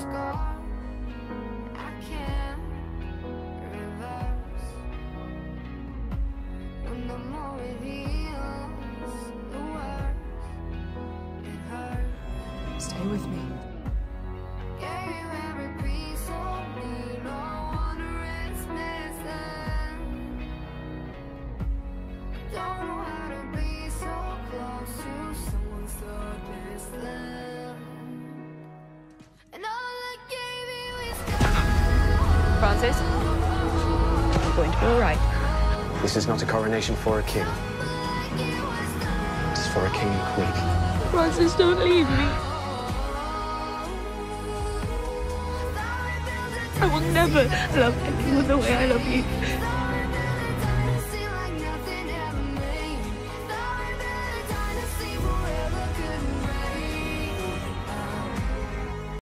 Stay with me. Francis, you're going to be all right. This is not a coronation for a king. It's for a king and queen. Francis, don't leave me. I will never love anyone the way I love you.